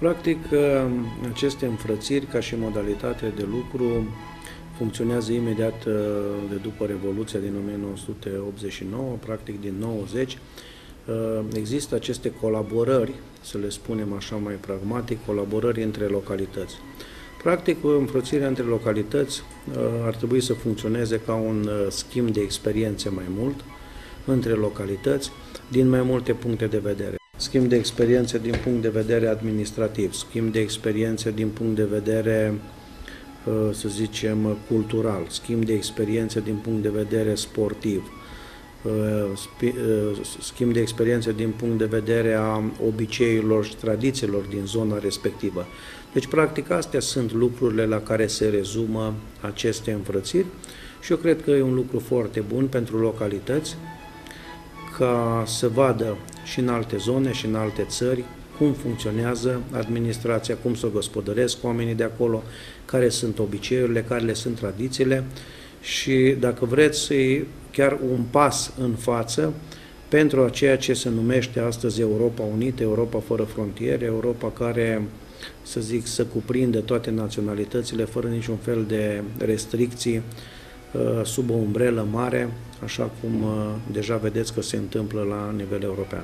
Practic, aceste înfrățiri, ca și modalitate de lucru, funcționează imediat de după Revoluția din 1989, practic din 90. Există aceste colaborări, să le spunem așa mai pragmatic, colaborări între localități. Practic, înfrățirea între localități ar trebui să funcționeze ca un schimb de experiențe mai mult între localități, din mai multe puncte de vedere. Schimb de experiențe din punct de vedere administrativ, schimb de experiențe din punct de vedere, să zicem, cultural, schimb de experiențe din punct de vedere sportiv, schimb de experiențe din punct de vedere a obiceiurilor și tradițiilor din zona respectivă. Deci, practic, astea sunt lucrurile la care se rezumă aceste înfrățiri și eu cred că e un lucru foarte bun pentru localități ca să vadă și în alte zone și în alte țări cum funcționează administrația, cum se gospodăresc oamenii de acolo, care sunt obiceiurile, care le sunt tradițiile și, dacă vreți, e chiar un pas în față pentru a ceea ce se numește astăzi Europa Unită, Europa fără frontiere, Europa care, să zic, să cuprinde toate naționalitățile fără niciun fel de restricții, sub o umbrelă mare, așa cum deja vedeți că se întâmplă la nivel european.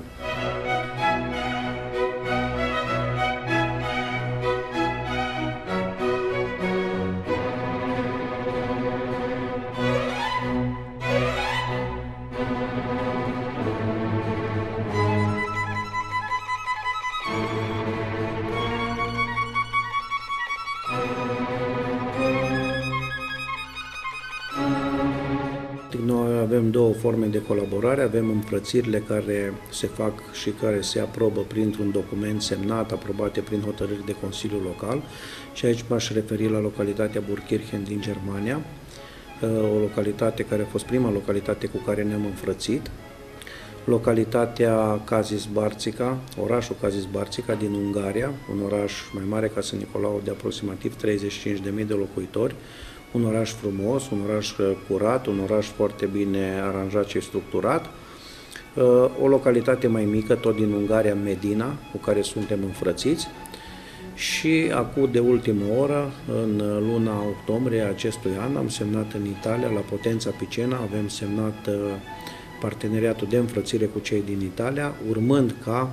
Noi avem două forme de colaborare, avem înfrățirile care se fac și care se aprobă printr-un document semnat, aprobate prin hotărâri de Consiliul Local și aici m-aș referi la localitatea Burgkirchen din Germania, o localitate care a fost prima localitate cu care ne-am înfrățit, localitatea Kazisbarcica, orașul Kazisbarcica din Ungaria, un oraș mai mare ca Sân Nicolau de aproximativ 35.000 de locuitori, un oraș frumos, un oraș curat, un oraș foarte bine aranjat și structurat, o localitate mai mică, tot din Ungaria, Medina, cu care suntem înfrățiți și acum de ultimă oră, în luna octombrie acestui an, am semnat în Italia, la Potenza Picena, avem semnat parteneriatul de înfrățire cu cei din Italia, urmând ca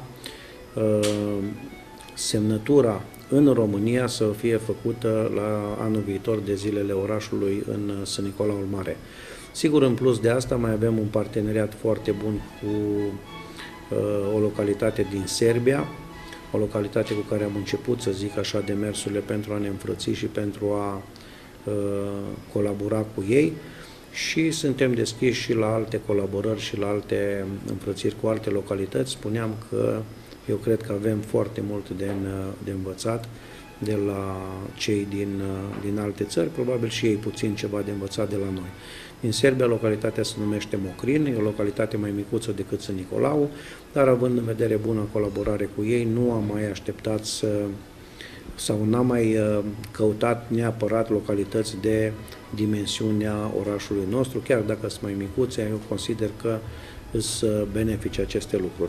semnătura în România să fie făcută la anul viitor de zilele orașului în Sân Nicolaul Mare. Sigur, în plus de asta, mai avem un parteneriat foarte bun cu o localitate din Serbia, o localitate cu care am început, să zic așa, demersurile pentru a ne înfrăți și pentru a colabora cu ei și suntem deschiși și la alte colaborări și la alte înfrățiri cu alte localități. Spuneam că eu cred că avem foarte mult de învățat de la cei din alte țări, probabil și ei puțin ceva de învățat de la noi. În Serbia, localitatea se numește Mocrin, e o localitate mai micuță decât Sân Nicolau, dar având în vedere bună colaborare cu ei, nu am mai așteptat sau n-am mai căutat neapărat localități de dimensiunea orașului nostru, chiar dacă sunt mai micuțe, eu consider că sunt benefice aceste lucruri.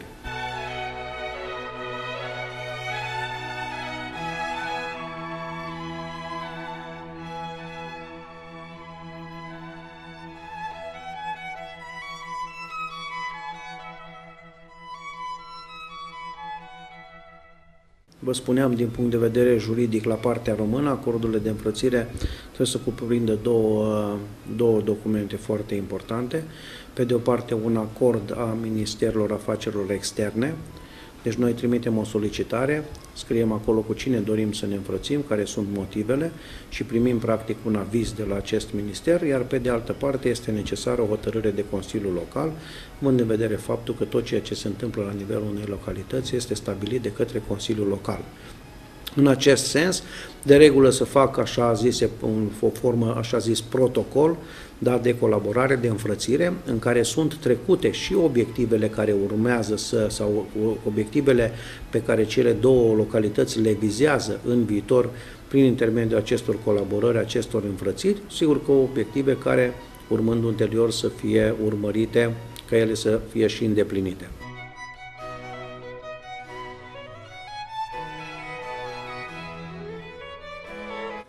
Vă spuneam, din punct de vedere juridic, la partea română, acordurile de înfrățire trebuie să cuprindă două documente foarte importante. Pe de o parte, un acord a Ministerilor Afacerilor Externe. Deci noi trimitem o solicitare, scriem acolo cu cine dorim să ne înfrățim, care sunt motivele și primim practic un aviz de la acest minister, iar pe de altă parte este necesară o hotărâre de Consiliul Local, având în vedere faptul că tot ceea ce se întâmplă la nivelul unei localități este stabilit de către Consiliul Local. În acest sens, de regulă să fac așa zise, o formă așa zis protocol, da, de colaborare, de înfrățire, în care sunt trecute și obiectivele care urmează sau obiectivele pe care cele două localități le vizează în viitor prin intermediul acestor colaborări, acestor înfrățiri, sigur că obiective care, urmând ulterior, să fie urmărite, ca ele să fie și îndeplinite.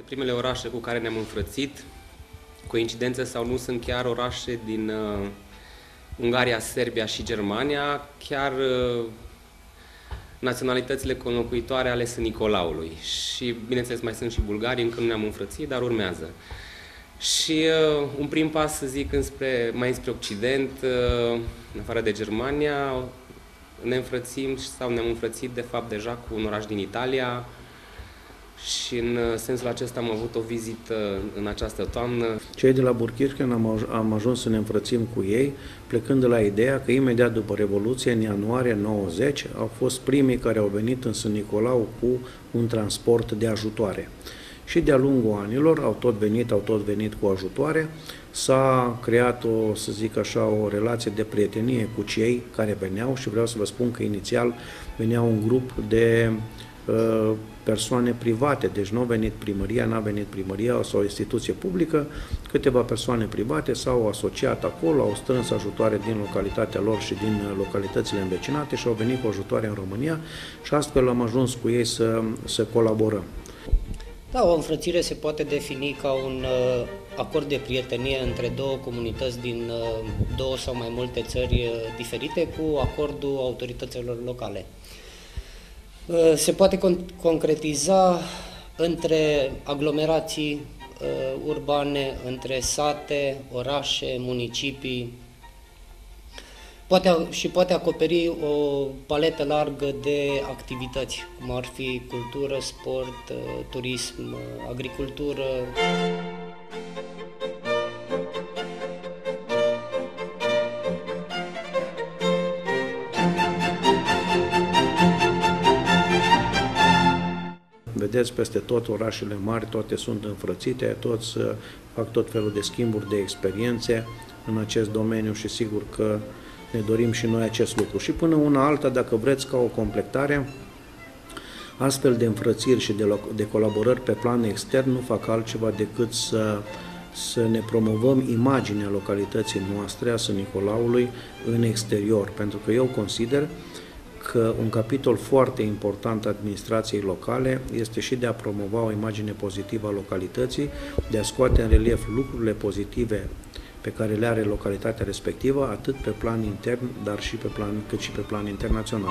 primele orașe cu care ne-am înfrățit, coincidență sau nu, sunt chiar orașe din Ungaria, Serbia și Germania, chiar naționalitățile conlocuitoare ale Sfânt Nicolaului. Și, bineînțeles, mai sunt și bulgari, încă nu ne-am înfrățit, dar urmează. Și un prim pas, să zic, mai înspre Occident, în afară de Germania, ne înfrățim sau ne-am înfrățit, de fapt, deja cu un oraș din Italia și în sensul acesta am avut o vizită în această toamnă. Cei de la Burgkirchen am ajuns să ne înfrățim cu ei, plecând de la ideea că imediat după Revoluție, în ianuarie 90, au fost primii care au venit în Sfânt Nicolau cu un transport de ajutoare. Și de-a lungul anilor au tot venit cu ajutoare. S-a creat să zic așa, o relație de prietenie cu cei care veneau și vreau să vă spun că inițial venea un grup de persoane private, deci nu a venit primăria, n-a venit primăria sau o instituție publică, câteva persoane private s-au asociat acolo, au strâns ajutoare din localitatea lor și din localitățile învecinate și au venit cu ajutoare în România și astfel am ajuns cu ei să colaborăm. Da, o înfrățire se poate defini ca un acord de prietenie între două comunități din două sau mai multe țări diferite cu acordul autorităților locale. Se poate concretiza între aglomerații urbane, între sate, orașe, municipii, poate acoperi o paletă largă de activități, cum ar fi cultură, sport, turism, agricultură. Vedeți, peste tot orașele mari, toate sunt înfrățite, toți fac tot felul de schimburi de experiențe în acest domeniu și sigur că ne dorim și noi acest lucru. Și până una alta, dacă vreți, ca o completare, astfel de înfrățiri și de colaborări pe plan extern nu fac altceva decât să ne promovăm imaginea localității noastre, a Sfânt Nicolaului, în exterior. Pentru că eu consider că un capitol foarte important al administrației locale este și de a promova o imagine pozitivă a localității, de a scoate în relief lucrurile pozitive pe care le are localitatea respectivă, atât pe plan intern, dar și cât și pe plan internațional.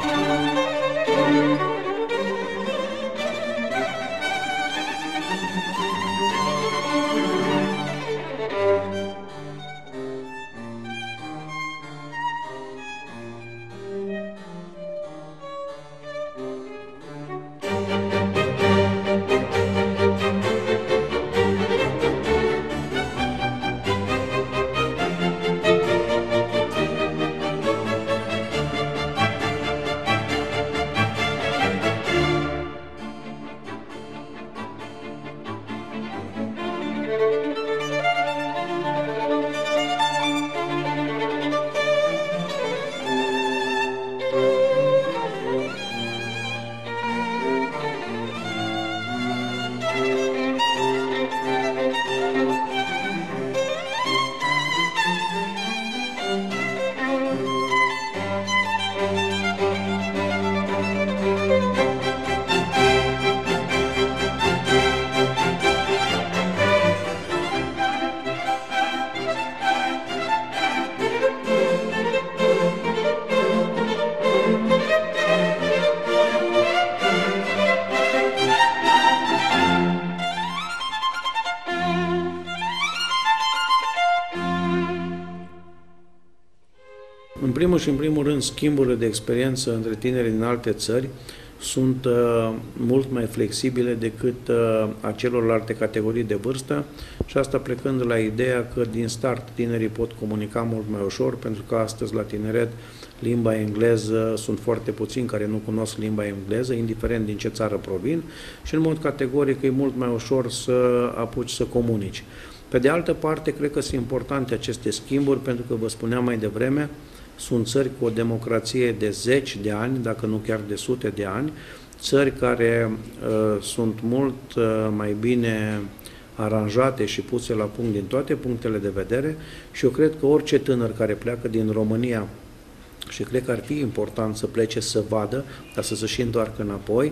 În primul și în primul rând, schimburile de experiență între tineri din alte țări sunt mult mai flexibile decât a celorlalte categorii de vârstă și asta plecând de la ideea că din start tinerii pot comunica mult mai ușor, pentru că astăzi la tineret limba engleză sunt foarte puțini care nu cunosc limba engleză, indiferent din ce țară provin, și în mod categoric e mult mai ușor să apuci să comunici. Pe de altă parte, cred că sunt importante aceste schimburi, pentru că vă spuneam mai devreme, sunt țări cu o democrație de zeci de ani, dacă nu chiar de sute de ani, țări care sunt mult mai bine aranjate și puse la punct din toate punctele de vedere și eu cred că orice tânăr care pleacă din România, și cred că ar fi important să plece să vadă, dar să se și întoarcă înapoi,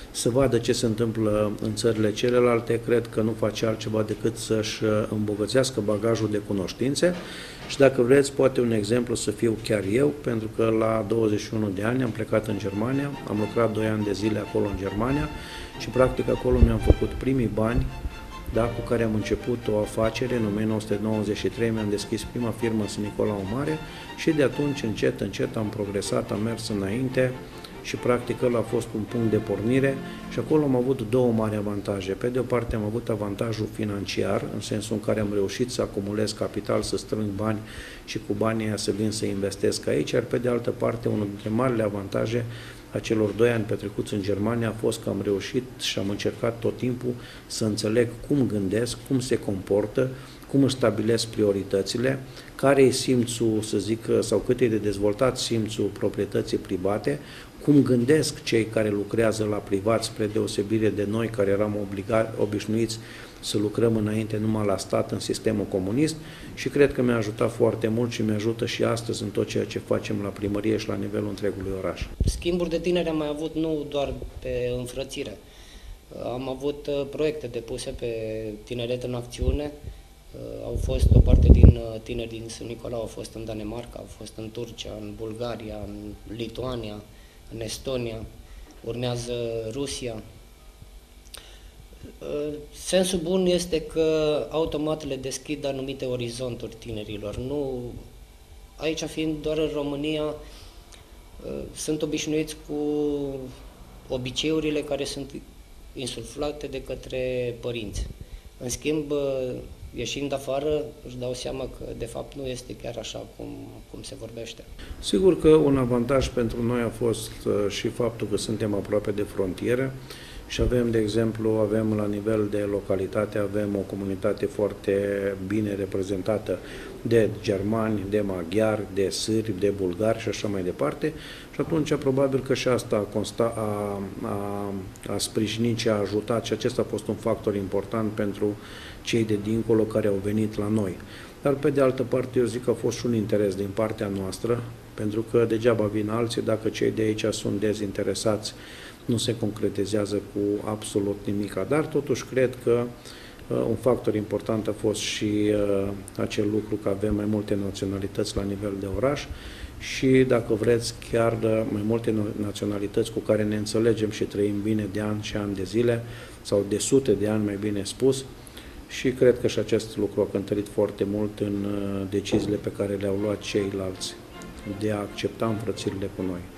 să vadă ce se întâmplă în țările celelalte, cred că nu face altceva decât să-și îmbogățească bagajul de cunoștințe și dacă vreți, poate un exemplu să fiu chiar eu, pentru că la 21 de ani am plecat în Germania, am lucrat 2 ani de zile acolo în Germania și practic acolo mi-am făcut primii bani, da, cu care am început o afacere. În 1993 mi-am deschis prima firmă în Sân Nicolau Mare și de atunci, încet, încet, am progresat, am mers înainte și practic ăla a fost un punct de pornire și acolo am avut două mari avantaje. Pe de o parte am avut avantajul financiar, în sensul în care am reușit să acumulez capital, să strâng bani și cu banii aia să vin să investesc aici, iar pe de altă parte unul dintre marile avantaje a celor 2 ani petrecuți în Germania a fost că am reușit și am încercat tot timpul să înțeleg cum gândesc, cum se comportă, cum își stabilesc prioritățile, care e simțul, să zic, sau cât e de dezvoltat simțul proprietății private, cum gândesc cei care lucrează la privat, spre deosebire de noi care eram obișnuiți să lucrăm înainte numai la stat în sistemul comunist și cred că mi-a ajutat foarte mult și mi-ajută și astăzi în tot ceea ce facem la primărie și la nivelul întregului oraș. Schimburi de tineri am mai avut nu doar pe înfrățire. Am avut proiecte depuse pe Tineret în Acțiune. Au fost o parte din tineri din Sân Nicolau, au fost în Danemarca, au fost în Turcia, în Bulgaria, în Lituania, în Estonia, urmează Rusia. Sensul bun este că automat le deschid anumite orizonturi tinerilor. Nu, aici fiind doar în România, sunt obișnuiți cu obiceiurile care sunt insuflate de către părinți. În schimb, ieșind afară, își dau seama că de fapt nu este chiar așa cum se vorbește. Sigur că un avantaj pentru noi a fost și faptul că suntem aproape de frontieră și avem, de exemplu, avem la nivel de localitate, avem o comunitate foarte bine reprezentată de germani, de maghiari, de sârbi, de bulgari și așa mai departe. Și atunci probabil că și asta a sprijinit și a ajutat și acesta a fost un factor important pentru cei de dincolo care au venit la noi. Dar pe de altă parte eu zic că a fost și un interes din partea noastră, pentru că degeaba vin alții dacă cei de aici sunt dezinteresați, nu se concretizează cu absolut nimic. Dar totuși cred că un factor important a fost și acel lucru că avem mai multe naționalități la nivel de oraș și, dacă vreți, chiar mai multe naționalități cu care ne înțelegem și trăim bine de ani și ani de zile, sau de sute de ani, mai bine spus, și cred că și acest lucru a cântărit foarte mult în deciziile pe care le-au luat ceilalți de a accepta înfrățirile cu noi.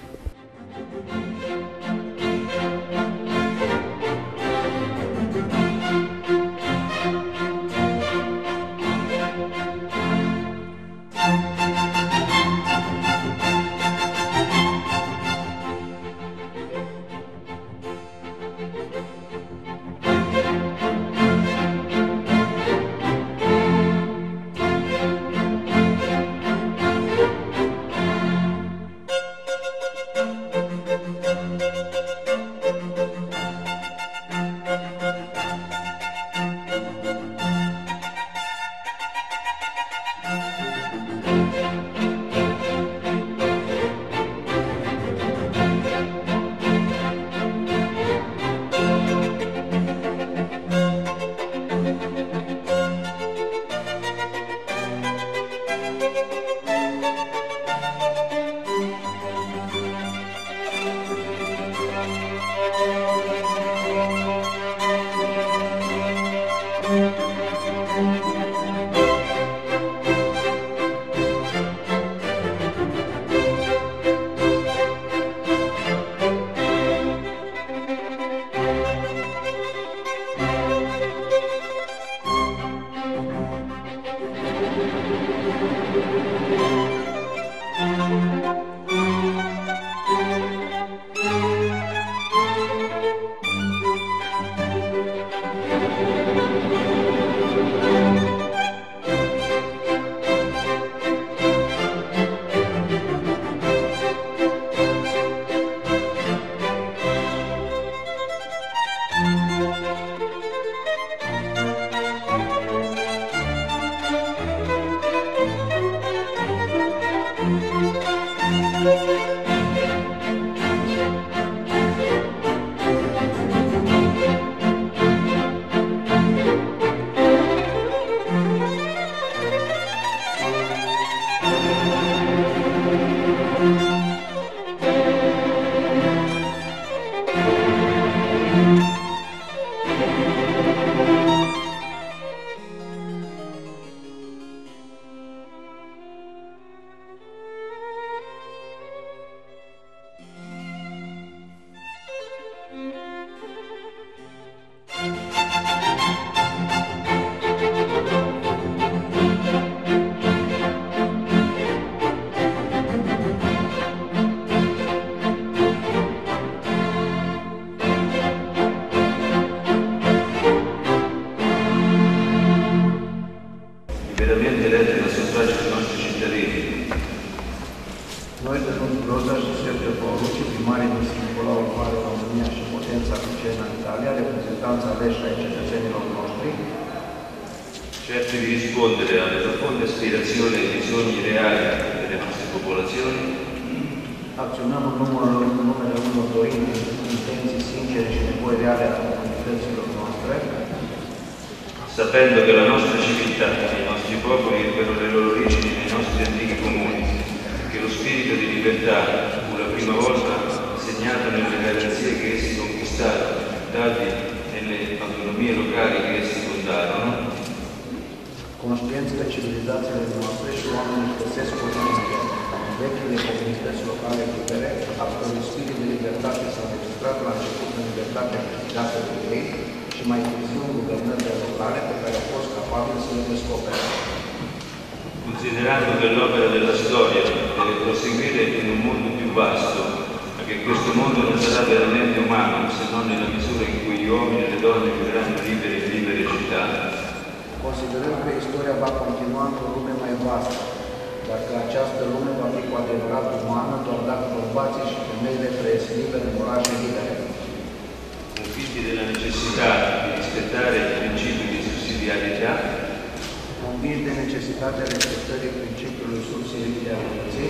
certi di rispondere alle profonde aspirazioni e bisogni reali delle nostre popolazioni, acționăm în numele unor dorințe, intenții sincere și nevoi reale ale comunităților noastre, sapendo che la nostra civiltà e i nostri popoli ebbero le loro origini nei nostri antichi comuni, che lo spirito di libertà fu la prima volta segnato nelle garanzie che essi conquistarono, dati nelle autonomie locali che essi fondarono, conștienți că civilizațiile noastre și oamenii găsesc poziție în vechile comunități locale libere, a cărui spirit de libertate s-a registrat la început în libertatea câștigată de ei și mai târziu în guvernările locale pe care au fost capabili să le descopere. Considerando che l'opera della storia deve proseguire in un mondo più vasto, ma che questo mondo non sarà veramente umano se non nella misura in cui gli uomini e le donne vivranno liberi in libere città, considerăm că istoria va continua într-o lume mai vastă, dar că această lume va fi cu adevărat umană doar dacă bărbații și femeile trăiesc liberi în orașe libere. Convinti della necessità di rispettare il principio di sussidiarietà, convinti de necesitatea respectării principiului subsidiarității,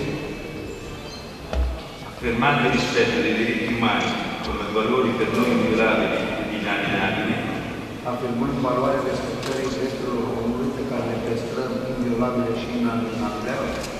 affermando il rispetto dei diritti umani come valori per noi inviolabili ed inalienabili, afirmând valoarea respectării drepturilor omului pe care le păstrăm inviolabile și inalienabile,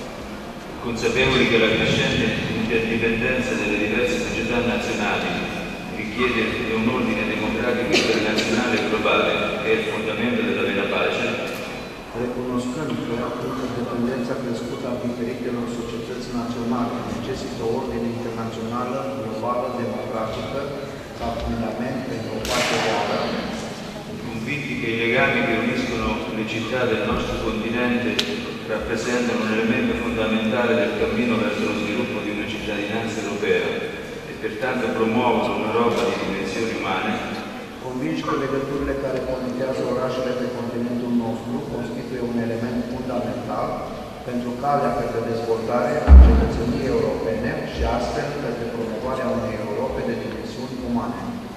consapevoli che la crescente interdipendenza delle diverse società nazionali richiede un ordine democratico internazionale e globale che è il fondamento della vera pace, recunoscând că interdependența crescută a diferitelor societăți naționale necesită o ordine internațională, globală, democratică, ca fundament pentru o pace reală, convinti che i legami che uniscono le città del nostro continente rappresentano un elemento fondamentale del cammino verso lo sviluppo di una cittadinanza europea e pertanto promuovono un'Europa di dimensioni umane, convinși că legăturile care conectează orașele pe continentul nostru constituie un element fundamental pentru calea către dezvoltare a cetățeniei europene și astfel către promovarea unei Europe de dimensiuni umane.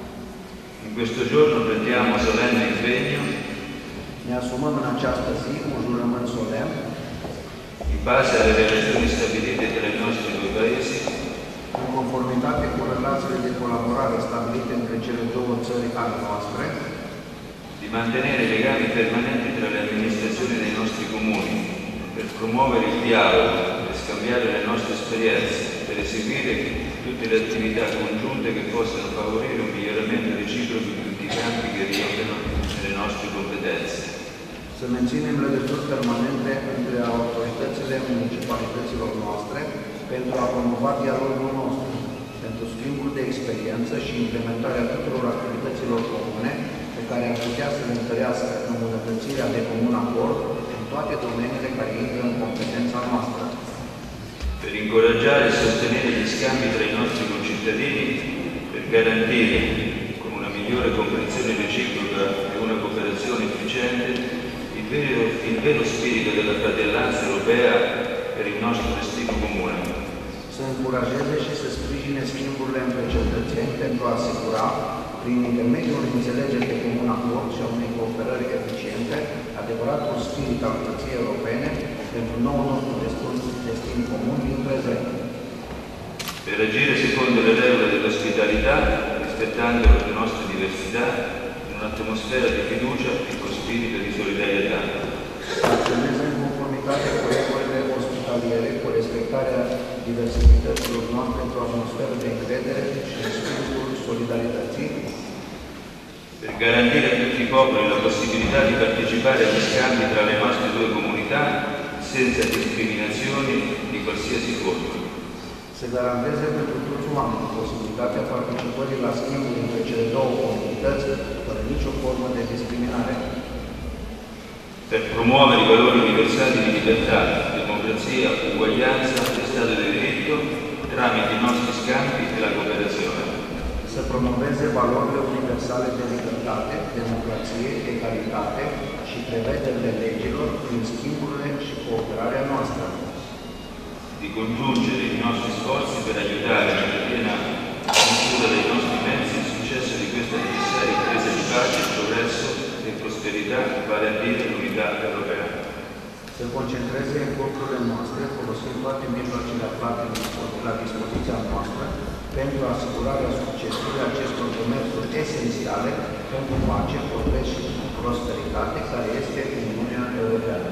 In questo giorno prendiamo solenne impegno, ne asumăm în această zi un jurământ solemn, in base alle relazioni stabilite tra i nostri due paesi, în conformitate cu relațiile de colaborare stabilite între cele două țări ale noastre, di mantenere legami permanenti tra le amministrazioni dei nostri comuni, per promuovere il dialogo, per scambiare le nostre esperienze, per eseguire tutte le attività congiunte che possano favorire un miglioramento reciproco in tutti i campi che rientrano nelle nostre competenze. Să menținem legături permanente între autoritățile municipalităților noastre pentru a promova dialogul nostru, pentru schimbul de experiență și implementarea tuturor activităților comune pe care ar putea să le întărească îmbunătățirea de comun acord în toate domeniile care intră în competența noastră. Per incoraggiare e sostenere gli scambi tra i nostri concittadini, per garantire con una migliore comprensione reciproca e una cooperazione efficiente il vero spirito della fratellanza europea per il nostro destino comune. Să încurajeze și să sprijine schimburile între cetățeni pentru a asigura, prin intermediul înțelegerii de comun acord și a unei cooperări eficiente, adevăratul spirit al unității europene pentru noul nostru destin comun din prezent. Per agire secondo le regole dell'ospitalità, rispettando le nostre diversità, in un'atmosfera di fiducia e con spirito di solidarietà. Să acționeze în conformitate cu regulile ospitaliere, cu respectarea diversităților noastre într-o atmosferă de încredere și în spiritul solidarității, per garantire a tutti i popoli la possibilità di partecipare agli scambi tra le nostre due comunità senza discriminazioni di qualsiasi forma. Se garanteze pentru toți oamenii posibilitatea participării la schimbul între cele două comunități fără nicio formă de discriminare. Per promuovere i valori universali di libertà, democrazia, uguaglianza e Stato di diritto tramite i nostri scambi e la cooperazione. Să promoveze valorile universale de libertate, democrație, egalitate și prevederile legilor prin schimburile și cooperarea noastră. Di congiungere i nostri sforzi per aiutare nella piena misura dei nostri mezzi il successo di questa necessaria impresa di pace, progresso e prosperità, vale a dire l'unità comunità europeană. Se concentreze eforturile noastre folosind toate mijloacele aflate la dispoziția noastră pentru asigurarea succesului acestor demersuri esențiale pentru pace, progres și prosperitate, care este Uniunea Europeană.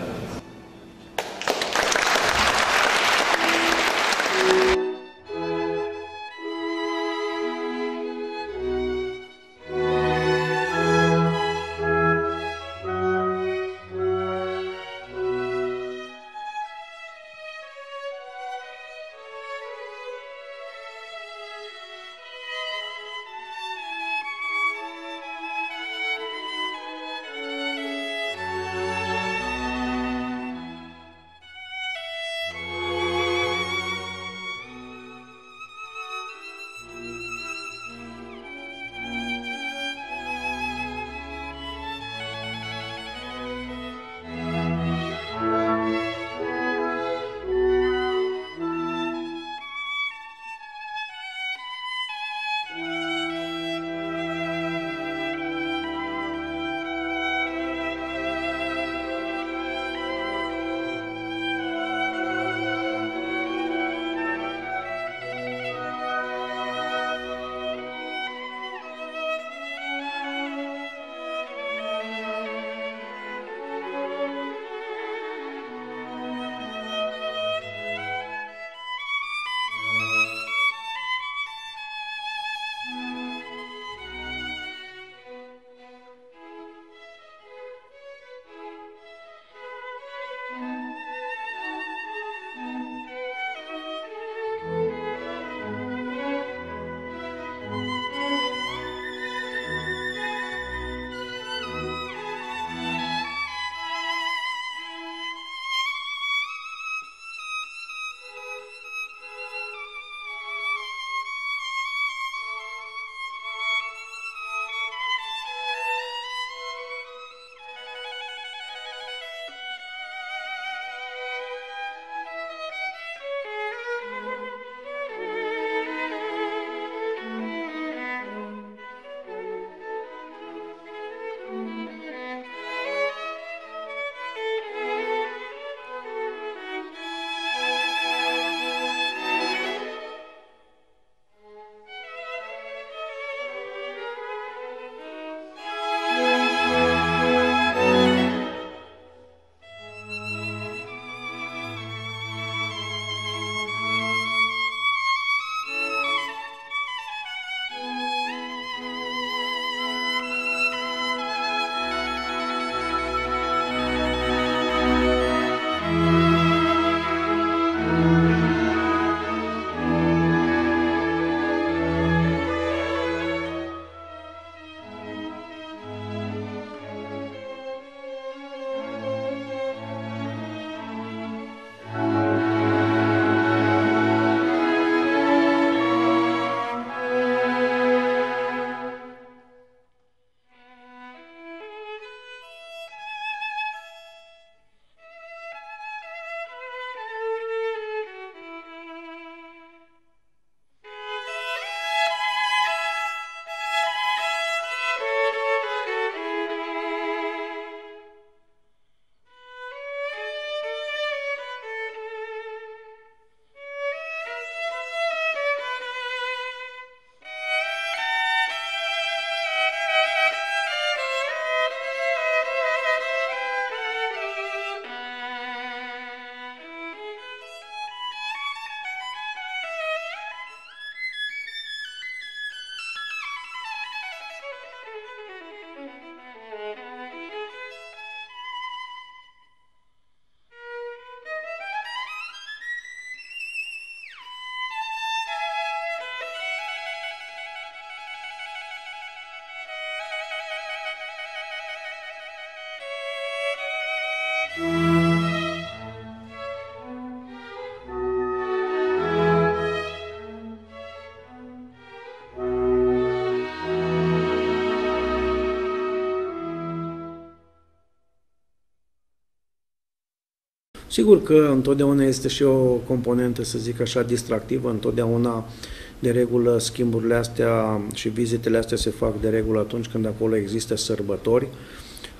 Sigur că întotdeauna este și o componentă, să zic așa, distractivă, întotdeauna de regulă schimburile astea și vizitele astea se fac de regulă atunci când acolo există sărbători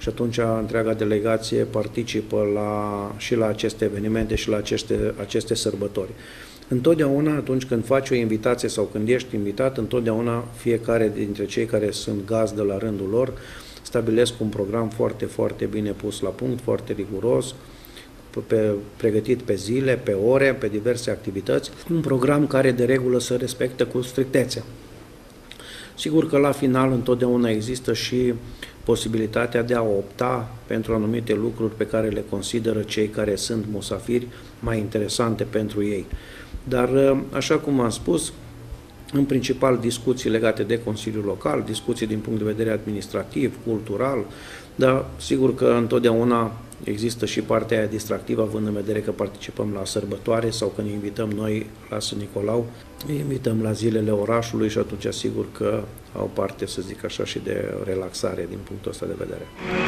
și atunci întreaga delegație participă și la aceste evenimente și la aceste sărbători. Întotdeauna, atunci când faci o invitație sau când ești invitat, întotdeauna fiecare dintre cei care sunt gazdă la rândul lor stabilesc un program foarte, foarte bine pus la punct, foarte riguros, pregătit pe zile, pe ore, pe diverse activități, un program care de regulă se respectă cu strictețe. Sigur că la final întotdeauna există și posibilitatea de a opta pentru anumite lucruri pe care le consideră cei care sunt musafiri mai interesante pentru ei. Dar, așa cum am spus, în principal discuții legate de Consiliul Local, discuții din punct de vedere administrativ, cultural, dar sigur că întotdeauna există și partea aia distractivă, având în vedere că participăm la sărbătoare sau când invităm noi la Sfânt Nicolau, îi invităm la zilele orașului și atunci sigur că au parte, să zic așa, și de relaxare din punctul ăsta de vedere.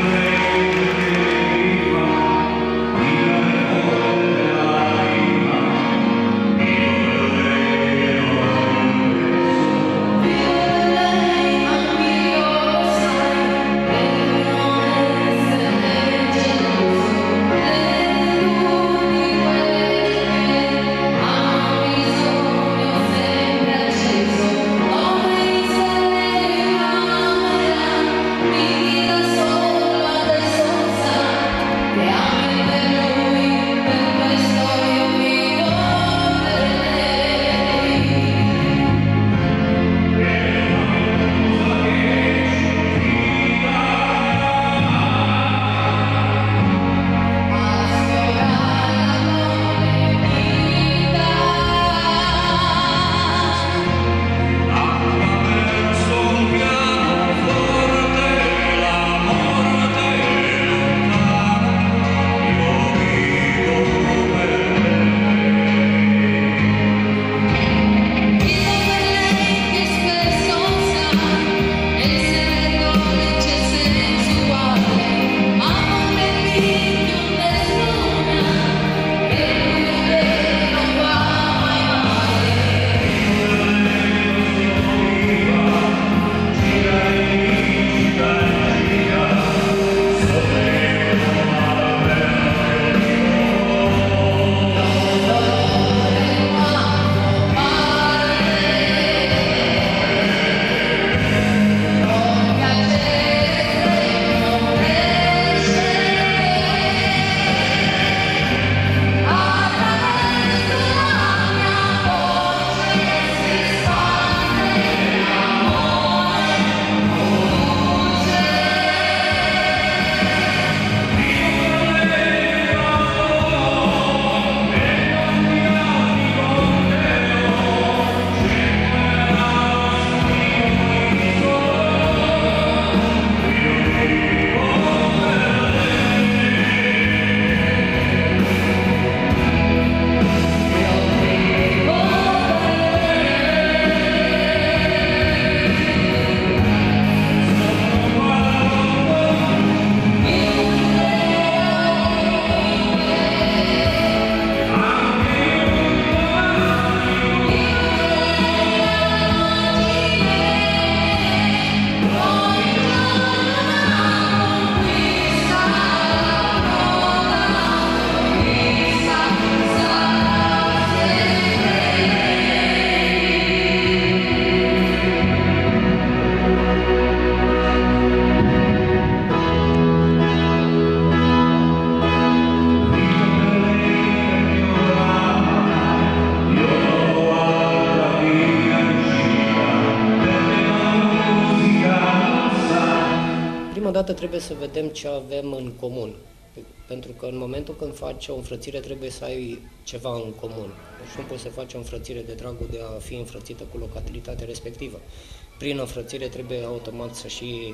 dată trebuie să vedem ce avem în comun. Pentru că în momentul când faci o înfrățire trebuie să ai ceva în comun. Deci nu poți să faci o înfrățire de dragul de a fi înfrățită cu localitatea respectivă. Prin înfrățire trebuie automat să și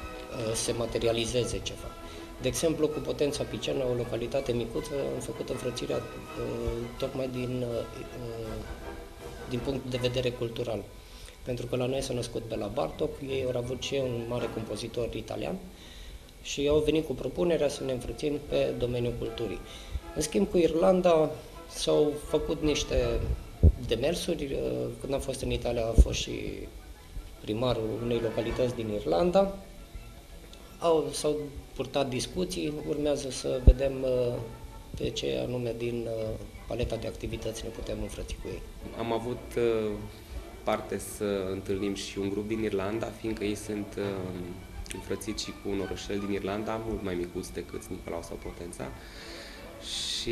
se materializeze ceva. De exemplu, cu Potența Picerna, o localitate micuță, am făcut înfrățirea tocmai din punct de vedere cultural. Pentru că la noi s-a născut Bela Bartok, ei au avut și un mare compozitor italian și au venit cu propunerea să ne înfrățim pe domeniul culturii. În schimb, cu Irlanda s-au făcut niște demersuri. Când am fost în Italia, a fost și primarul unei localități din Irlanda. S-au purtat discuții, urmează să vedem pe ce anume din paleta de activități ne putem înfrăți cu ei. Am avut parte să întâlnim și un grup din Irlanda, fiindcă ei sunt înfrățiți și cu un orășel din Irlanda, mult mai micuț decât Nicolau sau Potența. Și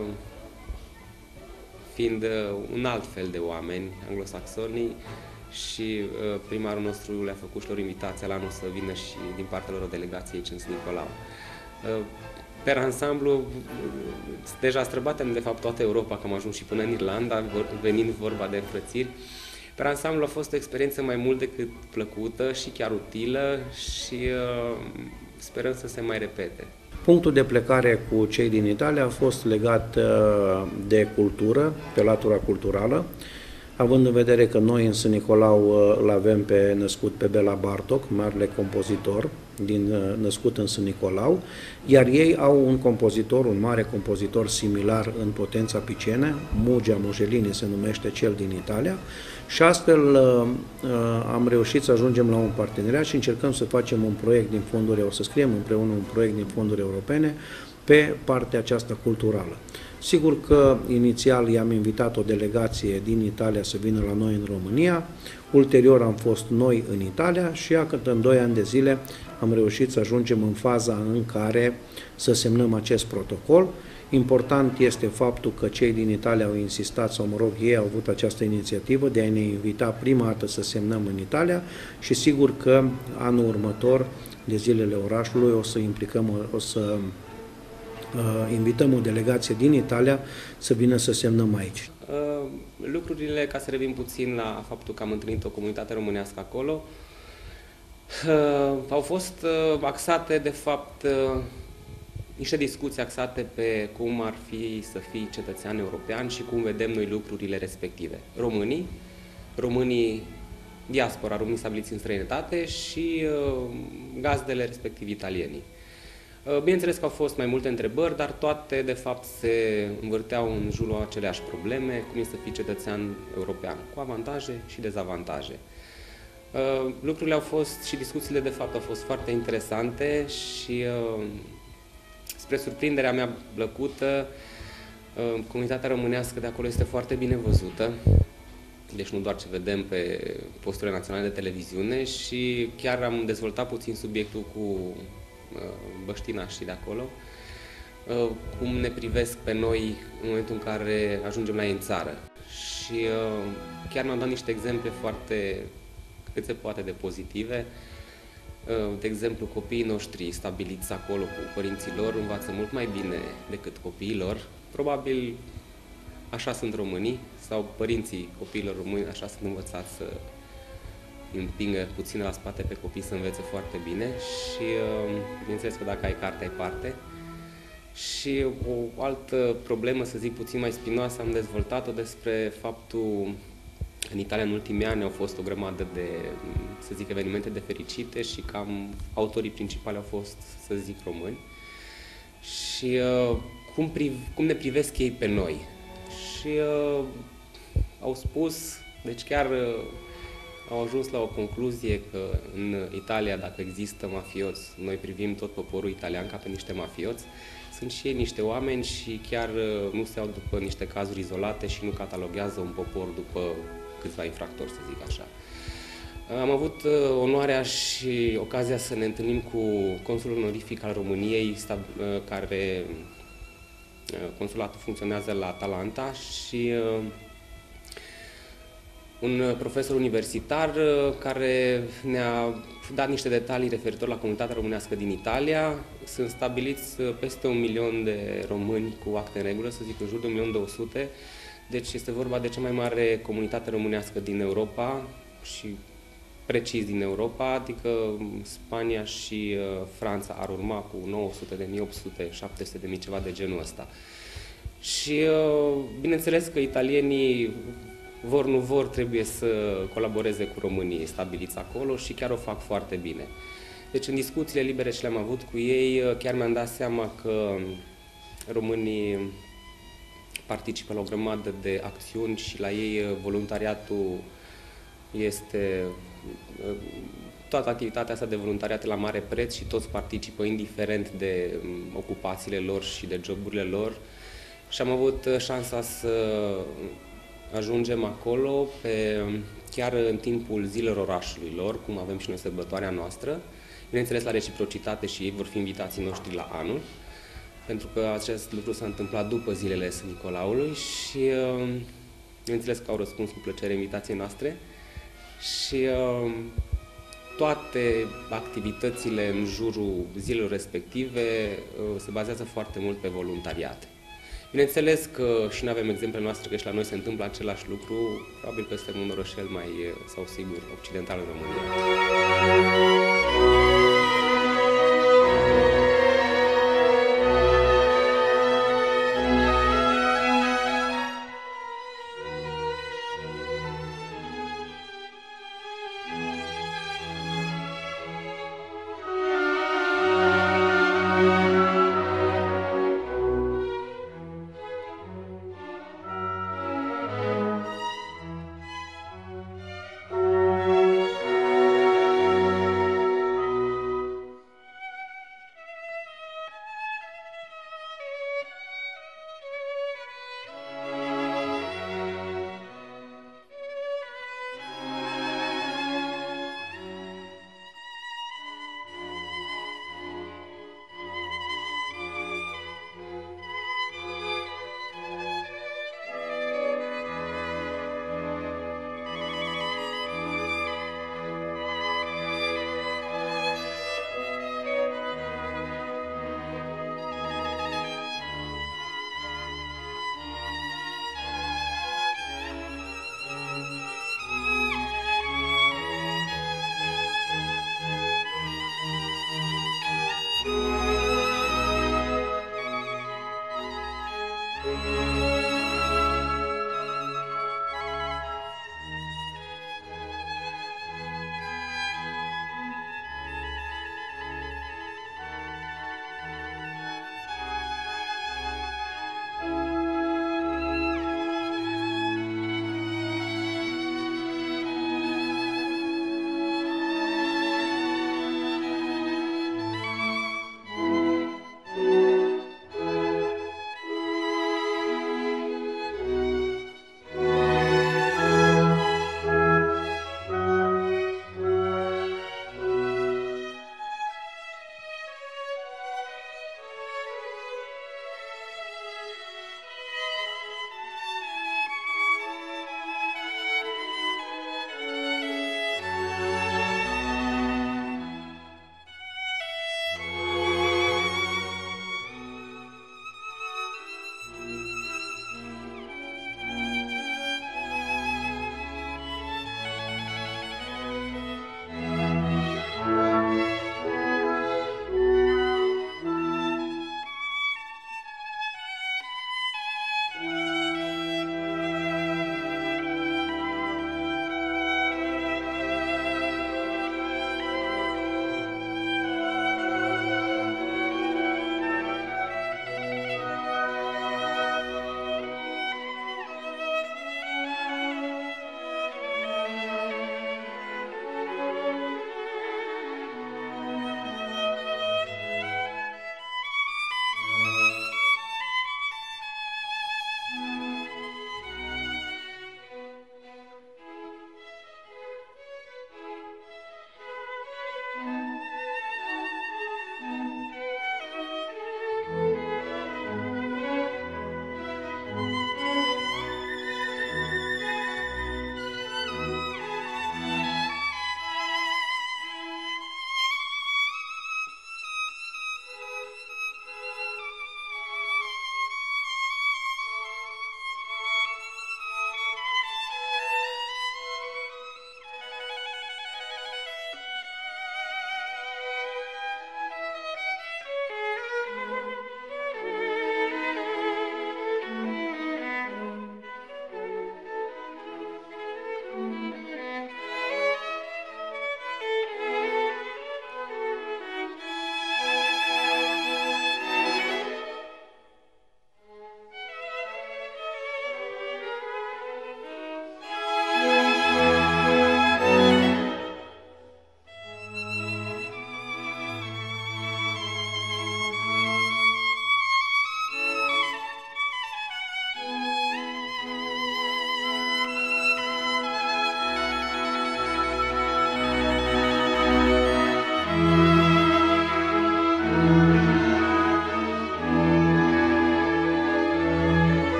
fiind un alt fel de oameni anglosaxonii, și primarul nostru le-a făcut și lor invitația la anul să vină și din partea lor o delegație aici în Nicolau. Per ansamblu, deja străbatem de fapt toată Europa, că am ajuns și până în Irlanda, venind vorba de înfrățiri. Per ansamblu a fost o experiență mai mult decât plăcută și chiar utilă și sperăm să se mai repete. Punctul de plecare cu cei din Italia a fost legat de cultură, pe latura culturală, având în vedere că noi în Sân Nicolau îl avem născut pe Bela Bartok, marele compozitor, născut în Sân Nicolau, iar ei au un mare compozitor similar în Potența Picene, Mugea Mugelini se numește cel din Italia, și astfel am reușit să ajungem la un parteneriat și încercăm să facem un proiect din fonduri, o să scriem împreună un proiect din fonduri europene pe partea aceasta culturală. Sigur că inițial i-am invitat o delegație din Italia să vină la noi în România, ulterior am fost noi în Italia și iată în 2 ani de zile am reușit să ajungem în faza în care să semnăm acest protocol. Important este faptul că cei din Italia au insistat, sau mă rog, ei au avut această inițiativă de a ne invita prima dată să semnăm în Italia și sigur că anul următor, de zilele orașului, o să invităm o delegație din Italia să vină să semnăm aici. Lucrurile, ca să revin puțin la faptul că am întâlnit o comunitate românească acolo, au fost axate, de fapt, niște discuții axate pe cum ar fi să fii cetățean european și cum vedem noi lucrurile respective. Românii, diaspora, românii stabiliți în străinătate și gazdele respectiv italienii. Bineînțeles că au fost mai multe întrebări, dar toate, de fapt, se învârteau în jurul aceleași probleme, cum este să fii cetățean european, cu avantaje și dezavantaje. Lucrurile au fost și discuțiile, de fapt, au fost foarte interesante și, spre surprinderea mea plăcută, comunitatea românească de acolo este foarte bine văzută, deci nu doar ce vedem pe posturile naționale de televiziune, și chiar am dezvoltat puțin subiectul cu băștinașii de acolo, cum ne privesc pe noi în momentul în care ajungem la ei în țară. Și chiar mi-am dat niște exemple foarte cât se poate de pozitive. De exemplu, copiii noștri stabiliți acolo cu părinții lor învață mult mai bine decât copiii lor. Probabil așa sunt românii, sau părinții copiilor români așa sunt învățați să împingă puțin la spate pe copii să învețe foarte bine și bineînțeles că dacă ai carte, ai parte. Și o altă problemă, să zic puțin mai spinoasă, am dezvoltat-o despre faptul că în Italia în ultimii ani au fost o grămadă de, să zic, evenimente de fericite și cam autorii principali au fost, să zic, români. Și cum ne privesc ei pe noi. Și au spus, deci chiar au ajuns la o concluzie că în Italia, dacă există mafioți, noi privim tot poporul italian ca pe niște mafioți. Sunt și ei niște oameni și chiar nu se iau după niște cazuri izolate și nu cataloghează un popor după câțiva infractori, să zic așa. Am avut onoarea și ocazia să ne întâlnim cu consulul onorific al României, care consulatul funcționează la Atalanta, și un profesor universitar care ne-a dat niște detalii referitor la comunitatea românească din Italia. Sunt stabiliți peste 1 milion de români cu acte în regulă, să zic în jur de 1.200.000. Deci este vorba de cea mai mare comunitate românească din Europa și precis din Europa, adică Spania și Franța ar urma cu 900.000, 800.000, 700.000, ceva de genul ăsta. Și bineînțeles că italienii vor nu vor trebuie să colaboreze cu românii stabiliți acolo și chiar o fac foarte bine. Deci în discuțiile libere ce le-am avut cu ei, chiar mi-am dat seama că românii participă la o grămadă de acțiuni și la ei voluntariatul este toată activitatea asta de voluntariat la mare preț și toți participă indiferent de ocupațiile lor și de joburile lor. Și am avut șansa să ajungem acolo chiar în timpul zilelor orașului lor, cum avem și noi sărbătoarea noastră, bineînțeles la reciprocitate și ei vor fi invitații noștri la anul, pentru că acest lucru s-a întâmplat după zilele Sfânt Nicolaului și bineînțeles că au răspuns cu plăcere invitației noastre și toate activitățile în jurul zilelor respective se bazează foarte mult pe voluntariat. Bineînțeles că și noi avem exemple noastre că și la noi se întâmplă același lucru, probabil că suntem un orășel mai, sau sigur, occidental în România.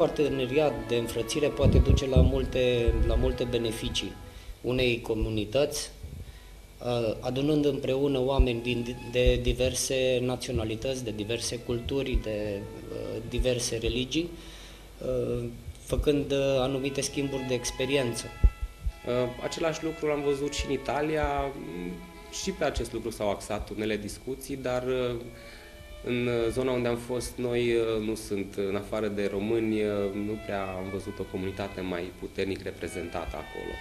parteneriat de înfrățire poate duce la multe beneficii unei comunități, adunând împreună oameni de diverse naționalități, de diverse culturi, de diverse religii, făcând anumite schimburi de experiență. Același lucru l-am văzut și în Italia, și pe acest lucru s-au axat unele discuții, dar în zona unde am fost noi nu sunt, în afară de români, nu prea am văzut o comunitate mai puternic reprezentată acolo.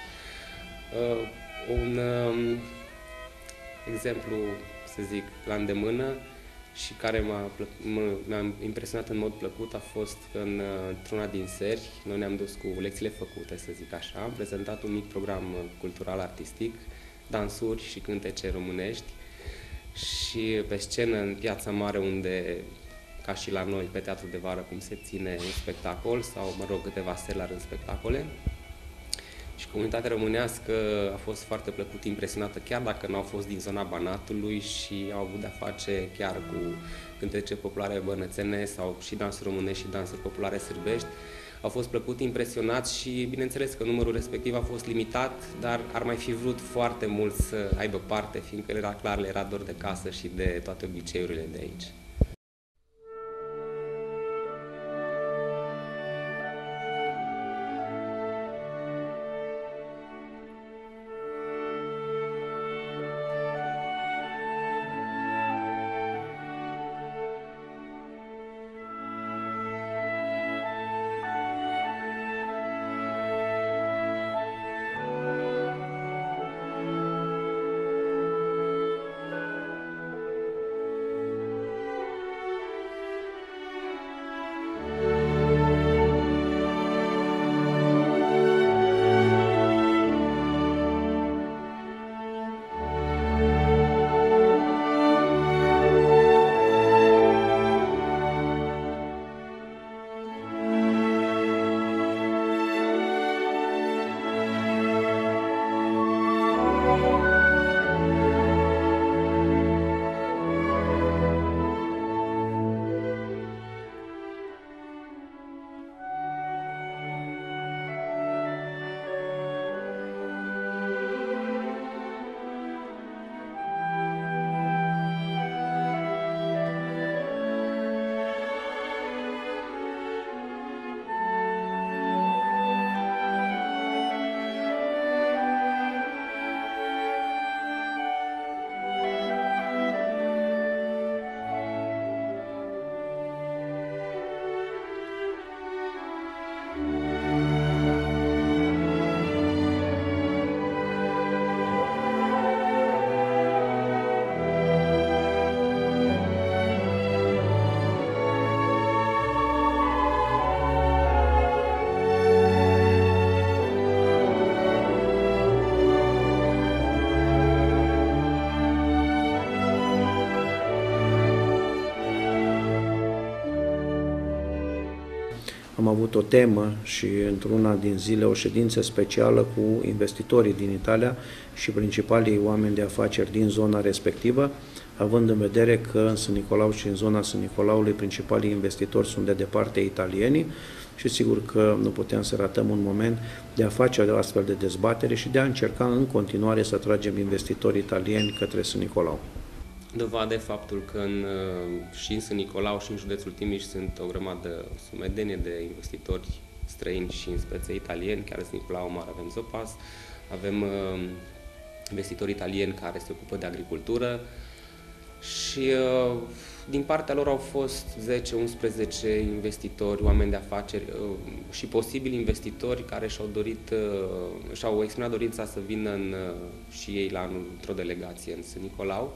Un exemplu, să zic, la îndemână și care m-a impresionat în mod plăcut a fost că într-una din seri, noi ne-am dus cu lecțiile făcute, să zic așa, am prezentat un mic program cultural-artistic, dansuri și cântece românești și pe scenă în Piața Mare, unde, ca și la noi, pe Teatru de Vară, cum se ține un spectacol sau, mă rog, câteva seri la rând spectacole. Și comunitatea românească a fost foarte plăcut impresionată, chiar dacă nu au fost din zona Banatului și au avut de-a face chiar cu cântece populare bănățene sau și dansuri românești și dansuri populare sârbești. Au fost plăcut impresionați și bineînțeles că numărul respectiv a fost limitat, dar ar mai fi vrut foarte mult să aibă parte, fiindcă era clar, le era dor de casă și de toate obiceiurile de aici. Am avut o temă și într-una din zile o ședință specială cu investitorii din Italia și principalii oameni de afaceri din zona respectivă, având în vedere că în Sân Nicolau și în zona Sân Nicolaului principalii investitori sunt de departe italienii și sigur că nu puteam să ratăm un moment de a face o astfel de dezbatere și de a încerca în continuare să atragem investitori italieni către Sân Nicolau. Dovadă faptul că și în Sân Nicolau și în județul Timiș sunt o grămadă, sumedenie de investitori străini și în speță italieni, chiar în Sân Nicolau Mare avem Zopas, avem investitori italieni care se ocupă de agricultură și din partea lor au fost 10-11 investitori, oameni de afaceri și posibili investitori care și-au exprimat dorința să vină și ei la anul într-o delegație în Sân Nicolau.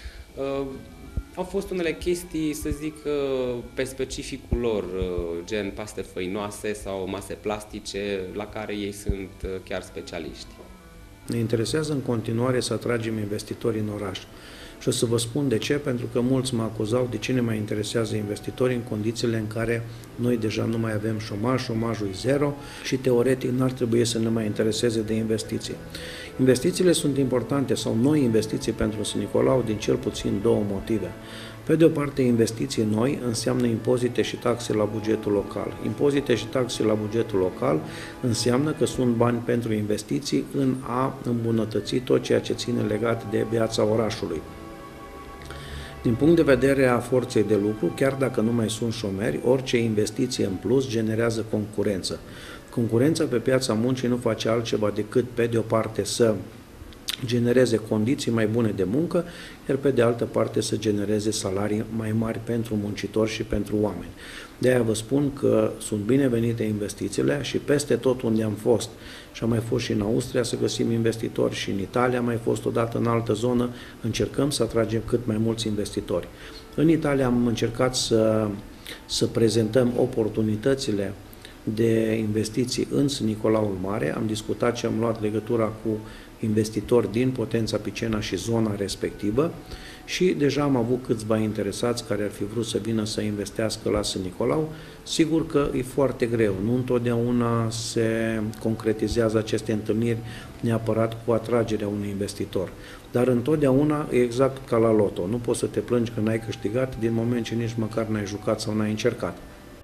Au fost unele chestii, să zic, pe specificul lor, gen paste făinoase sau mase plastice, la care ei sunt chiar specialiști. Ne interesează în continuare să atragem investitori în oraș. Și o să vă spun de ce, pentru că mulți mă acuzau de ce ne mai interesează investitorii în condițiile în care noi deja nu mai avem șomaj, șomajul e zero și teoretic n-ar trebui să ne mai intereseze de investiții. Investițiile sunt importante sau noi investiții pentru Sân Nicolau din cel puțin două motive. Pe de o parte, investiții noi înseamnă impozite și taxe la bugetul local. Impozite și taxe la bugetul local înseamnă că sunt bani pentru investiții în a îmbunătăți tot ceea ce ține legat de viața orașului. Din punct de vedere a forței de lucru, chiar dacă nu mai sunt șomeri, orice investiție în plus generează concurență. Concurența pe piața muncii nu face altceva decât, pe de o parte, să genereze condiții mai bune de muncă, iar pe de altă parte să genereze salarii mai mari pentru muncitori și pentru oameni. De aia vă spun că sunt binevenite investițiile și peste tot unde am fost, și am mai fost și în Austria să găsim investitori, și în Italia am mai fost odată în altă zonă, încercăm să atragem cât mai mulți investitori. În Italia am încercat să prezentăm oportunitățile de investiții în Nicolaul Mare, am discutat și am luat legătura cu investitori din Potența Picena și zona respectivă și deja am avut câțiva interesați care ar fi vrut să vină să investească la Sân Nicolau. Sigur că e foarte greu, nu întotdeauna se concretizează aceste întâlniri neapărat cu atragerea unui investitor, dar întotdeauna e exact ca la loto, nu poți să te plângi că n-ai câștigat din moment ce nici măcar n-ai jucat sau n-ai încercat.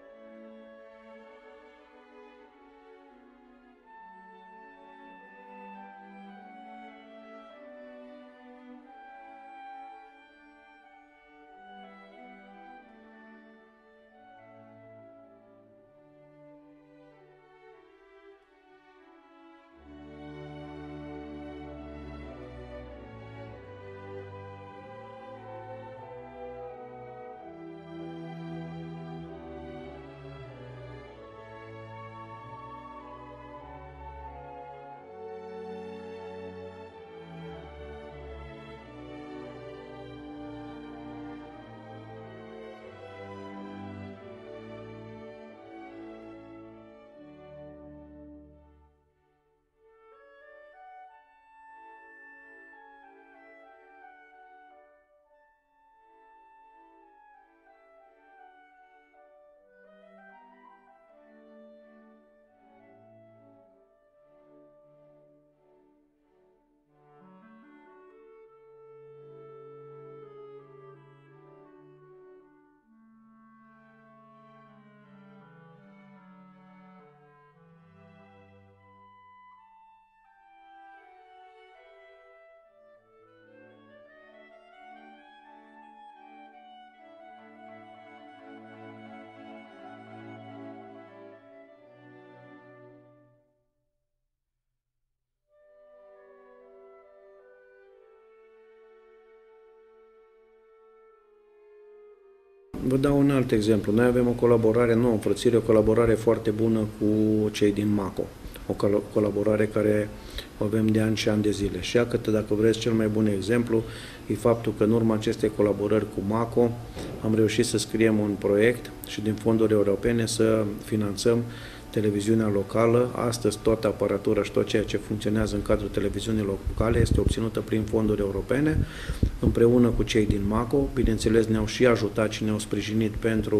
Vă dau un alt exemplu. Noi avem o colaborare, nu o înfrățire, o colaborare foarte bună cu cei din MACO. O colaborare care o avem de ani și ani de zile. Și iată, dacă vreți, cel mai bun exemplu e faptul că în urma acestei colaborări cu MACO am reușit să scriem un proiect și din fonduri europene să finanțăm televiziunea locală. Astăzi toată aparatura și tot ceea ce funcționează în cadrul televiziunii locale este obținută prin fonduri europene, împreună cu cei din MACO. Bineînțeles, ne-au și ajutat și ne-au sprijinit pentru,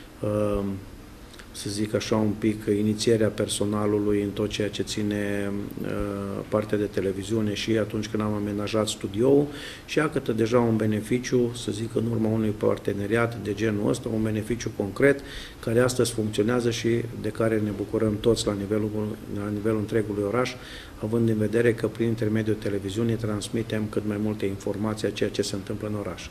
să zic așa, un pic inițierea personalului în tot ceea ce ține partea de televiziune și atunci când am amenajat studioul și iată deja un beneficiu, să zic, în urma unui parteneriat de genul ăsta, un beneficiu concret care astăzi funcționează și de care ne bucurăm toți la nivelul întregului oraș, având în vedere că prin intermediul televiziunii transmitem cât mai multe informații a ceea ce se întâmplă în oraș.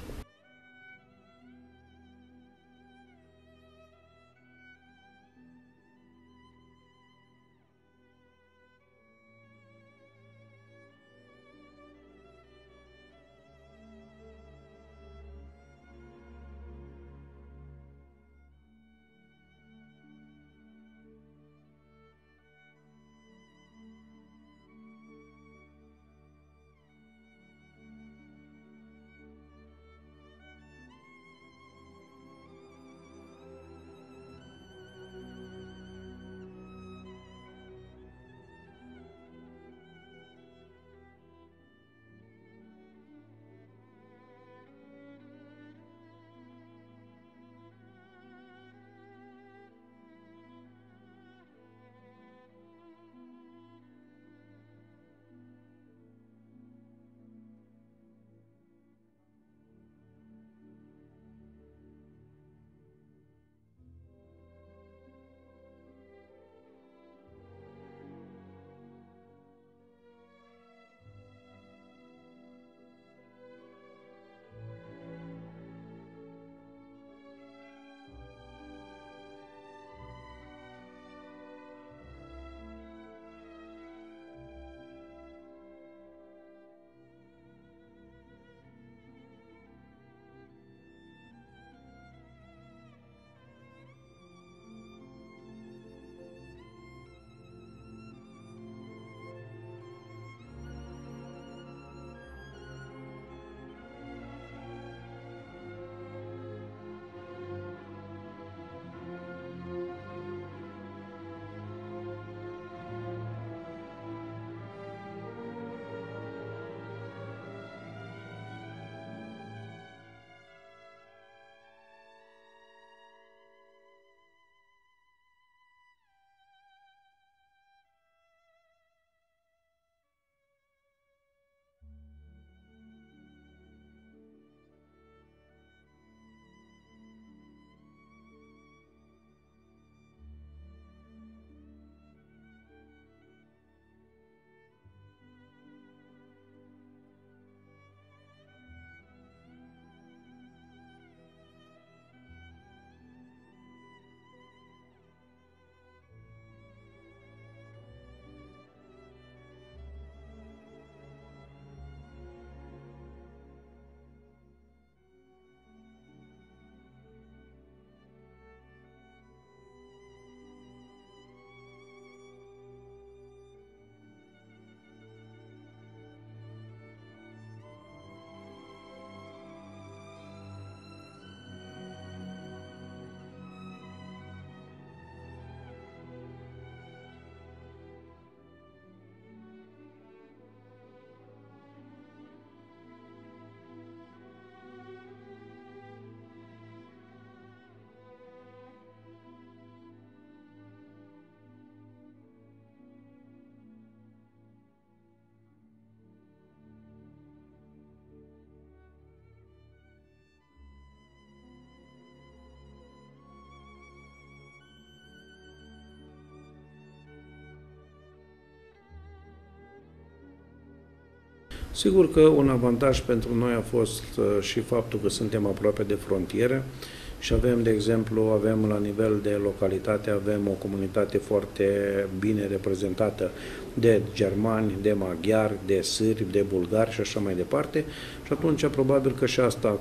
Sigur că un avantaj pentru noi a fost și faptul că suntem aproape de frontiere și avem, de exemplu, avem la nivel de localitate, avem o comunitate foarte bine reprezentată de germani, de maghiari, de sârbi, de bulgari și așa mai departe. Și atunci probabil că și asta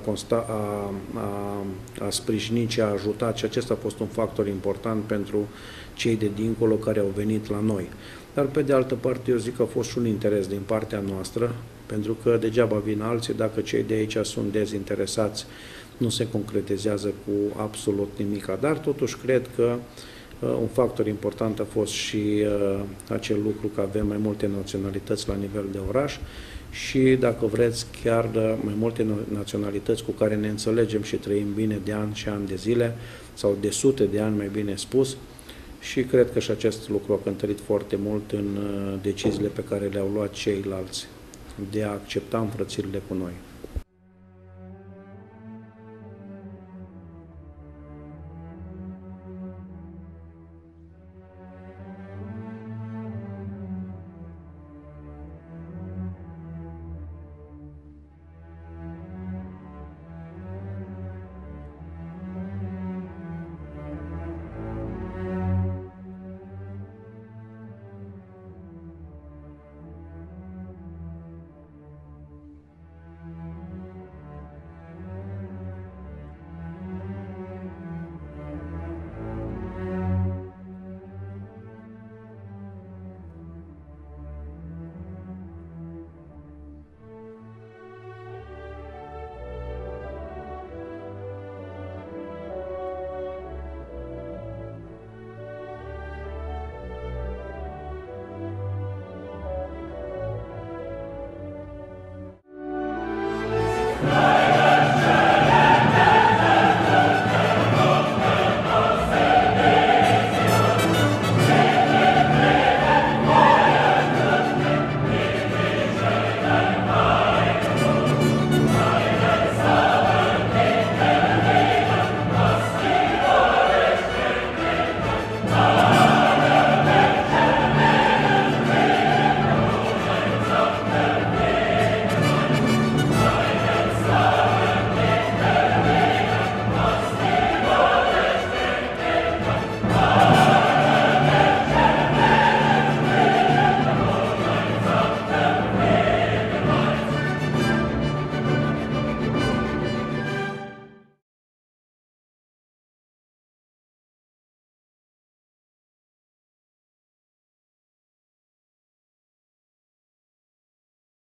a sprijinit și a ajutat și acesta a fost un factor important pentru cei de dincolo care au venit la noi. Dar pe de altă parte eu zic că a fost și un interes din partea noastră, pentru că degeaba vin alții dacă cei de aici sunt dezinteresați, nu se concretizează cu absolut nimic. Dar totuși cred că un factor important a fost și acel lucru că avem mai multe naționalități la nivel de oraș și, dacă vreți, chiar mai multe naționalități cu care ne înțelegem și trăim bine de ani și ani de zile, sau de sute de ani, mai bine spus, și cred că și acest lucru a cântărit foarte mult în deciziile pe care le-au luat ceilalți de a accepta înfrățirile cu noi.